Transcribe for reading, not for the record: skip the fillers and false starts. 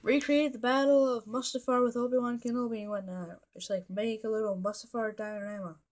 recreate the battle of Mustafar with Obi-Wan Kenobi and whatnot. Just like make a little Mustafar diorama.